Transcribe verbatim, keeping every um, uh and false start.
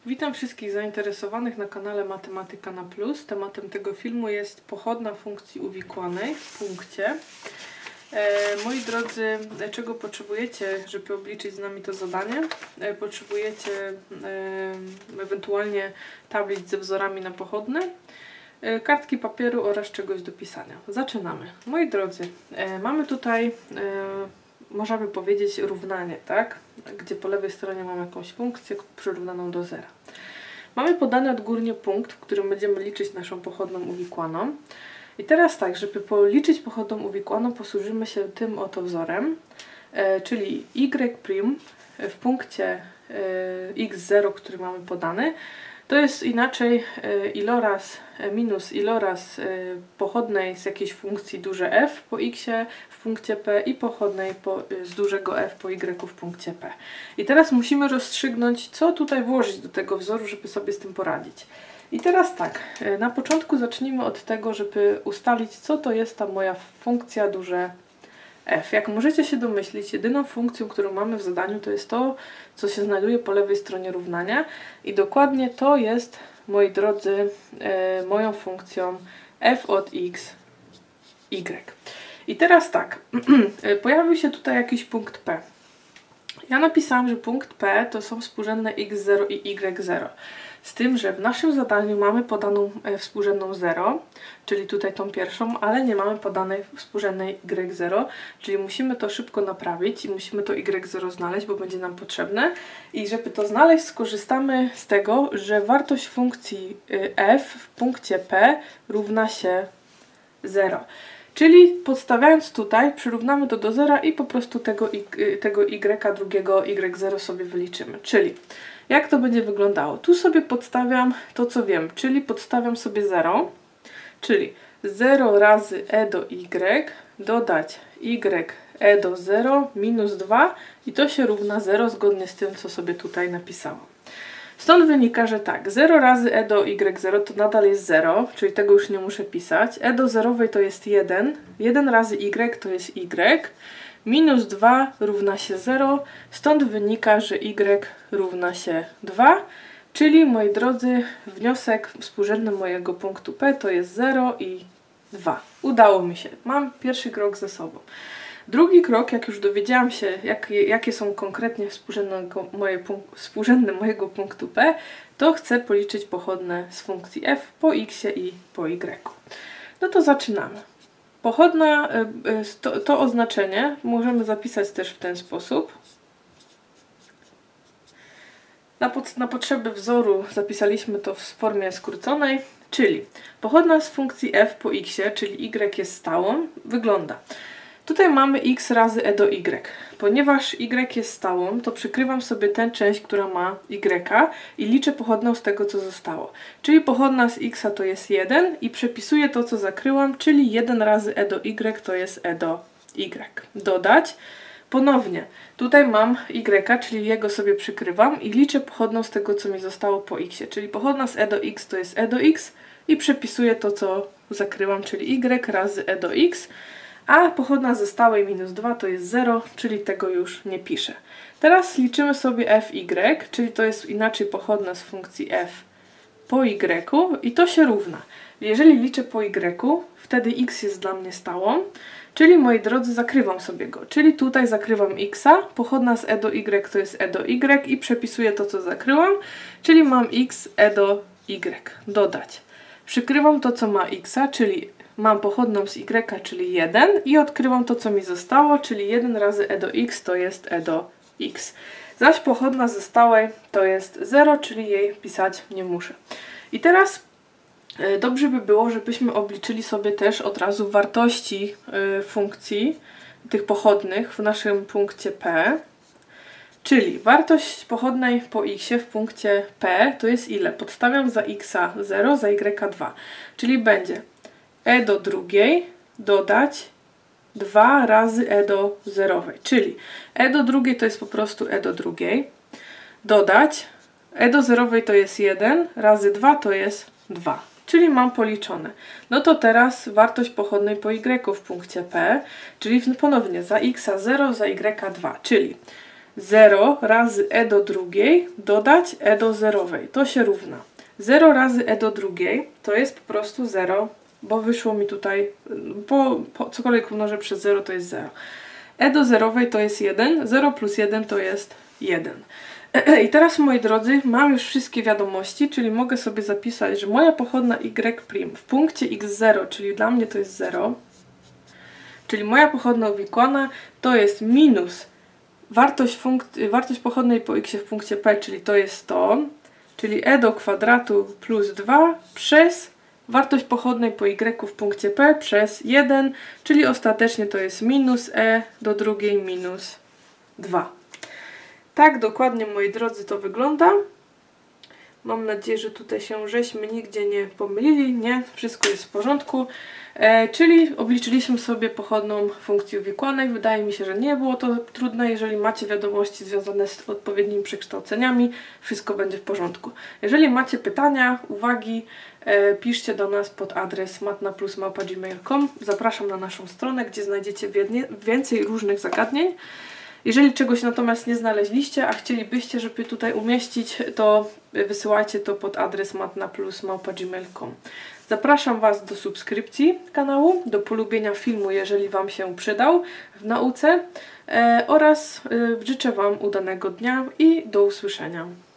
Witam wszystkich zainteresowanych na kanale Matematyka na Plus. Tematem tego filmu jest pochodna funkcji uwikłanej w punkcie. E, moi drodzy, czego potrzebujecie, żeby obliczyć z nami to zadanie? E, potrzebujecie e, ewentualnie tablic ze wzorami na pochodne, e, kartki papieru oraz czegoś do pisania. Zaczynamy. Moi drodzy, e, mamy tutaj, e, możemy powiedzieć, równanie, tak? Gdzie po lewej stronie mamy jakąś funkcję przyrównaną do zera. Mamy podany odgórnie punkt, w którym będziemy liczyć naszą pochodną uwikłaną. I teraz tak, żeby policzyć pochodną uwikłaną, posłużymy się tym oto wzorem, e, czyli y' w punkcie e, x zero, który mamy podany. To jest inaczej e, iloraz e, minus iloraz e, pochodnej z jakiejś funkcji duże f po x w punkcie p i pochodnej po, e, z dużego f po y w punkcie p. I teraz musimy rozstrzygnąć, co tutaj włożyć do tego wzoru, żeby sobie z tym poradzić. I teraz tak, e, na początku zacznijmy od tego, żeby ustalić, co to jest ta moja funkcja duże f. Jak możecie się domyślić, jedyną funkcją, którą mamy w zadaniu, to jest to, co się znajduje po lewej stronie równania i dokładnie to jest, moi drodzy, e, moją funkcją f od x, y. I teraz tak, pojawił się tutaj jakiś punkt p. Ja napisałam, że punkt p to są współrzędne x zero i y zero. Z tym, że w naszym zadaniu mamy podaną współrzędną zero, czyli tutaj tą pierwszą, ale nie mamy podanej współrzędnej y zero, czyli musimy to szybko naprawić i musimy to y zero znaleźć, bo będzie nam potrzebne. I żeby to znaleźć, skorzystamy z tego, że wartość funkcji f w punkcie p równa się zero. Czyli podstawiając tutaj, przyrównamy to do zera i po prostu tego, tego y drugiego y zero sobie wyliczymy. Czyli jak to będzie wyglądało? Tu sobie podstawiam to, co wiem, czyli podstawiam sobie zero, czyli zero razy e do y, dodać y e do zero minus dwa i to się równa zero zgodnie z tym, co sobie tutaj napisałam. Stąd wynika, że tak, zero razy e do y zero to nadal jest zero, czyli tego już nie muszę pisać. E do zerowej to jest jeden, jeden razy y to jest y, minus dwa równa się zero, stąd wynika, że y równa się dwa, czyli, moi drodzy, wniosek współrzędny mojego punktu p to jest zero i dwa. Udało mi się, mam pierwszy krok ze sobą. Drugi krok, jak już dowiedziałam się, jak, jakie są konkretnie współrzędne, moje punk współrzędne mojego punktu p, to chcę policzyć pochodne z funkcji f po x i po y. No to zaczynamy. Pochodna, to, to oznaczenie możemy zapisać też w ten sposób. Na, pod, na potrzeby wzoru zapisaliśmy to w formie skróconej, czyli pochodna z funkcji f po x, czyli y jest stałą, wygląda. Tutaj mamy x razy e do y. Ponieważ y jest stałą, to przykrywam sobie tę część, która ma y i liczę pochodną z tego, co zostało. Czyli pochodna z x to jest jeden i przepisuję to, co zakryłam, czyli jeden razy e do y to jest e do y. Dodać. Ponownie, tutaj mam y, czyli jego sobie przykrywam i liczę pochodną z tego, co mi zostało po x. Czyli pochodna z e do x to jest e do x i przepisuję to, co zakryłam, czyli y razy e do x. A pochodna ze stałej minus dwa to jest zero, czyli tego już nie piszę. Teraz liczymy sobie fy, czyli to jest inaczej pochodna z funkcji f po y i to się równa. Jeżeli liczę po y, wtedy x jest dla mnie stałą, czyli, moi drodzy, zakrywam sobie go. Czyli tutaj zakrywam x, pochodna z e do y to jest e do y i przepisuję to, co zakryłam, czyli mam x e do y. Dodać. Przykrywam to, co ma x, czyli mam pochodną z y, czyli jeden i odkrywam to, co mi zostało, czyli jeden razy e do x to jest e do x. Zaś pochodna ze stałej to jest zero, czyli jej pisać nie muszę. I teraz y, dobrze by było, żebyśmy obliczyli sobie też od razu wartości y, funkcji tych pochodnych w naszym punkcie p. Czyli wartość pochodnej po x w punkcie p to jest ile? Podstawiam za x zero, za y dwa, czyli będzie e do drugiej dodać dwa razy e do zerowej, czyli e do drugiej to jest po prostu e do drugiej, dodać e do zerowej to jest jeden, razy dwa to jest dwa, czyli mam policzone. No to teraz wartość pochodnej po y w punkcie p, czyli ponownie za x zero, za y dwa, czyli zero razy e do drugiej dodać e do zerowej. To się równa. zero razy e do drugiej to jest po prostu zero, bo wyszło mi tutaj, bo po, cokolwiek umnożę przez zero to jest zero. E do zerowej to jest jeden, zero plus jeden to jest jeden. I teraz, moi drodzy, mam już wszystkie wiadomości, czyli mogę sobie zapisać, że moja pochodna y' w punkcie x zero, czyli dla mnie to jest zero, czyli moja pochodna uwikłana to jest minus wartość, wartość pochodnej po x w punkcie p, czyli to jest to, czyli e do kwadratu plus dwa przez wartość pochodnej po y w punkcie p przez jeden, czyli ostatecznie to jest minus e do drugiej minus dwa. Tak dokładnie, moi drodzy, to wygląda. Mam nadzieję, że tutaj się żeśmy nigdzie nie pomylili. Nie, wszystko jest w porządku. E, czyli obliczyliśmy sobie pochodną funkcji uwikłanej. Wydaje mi się, że nie było to trudne. Jeżeli macie wiadomości związane z odpowiednimi przekształceniami, wszystko będzie w porządku. Jeżeli macie pytania, uwagi, e, piszcie do nas pod adres matna plus małpa gmail kropka com. Zapraszam na naszą stronę, gdzie znajdziecie więcej różnych zagadnień. Jeżeli czegoś natomiast nie znaleźliście, a chcielibyście, żeby tutaj umieścić, to wysyłajcie to pod adres matna plus małpa gmail kropka com. Zapraszam Was do subskrypcji kanału, do polubienia filmu, jeżeli Wam się przydał w nauce, e, oraz e, życzę Wam udanego dnia i do usłyszenia.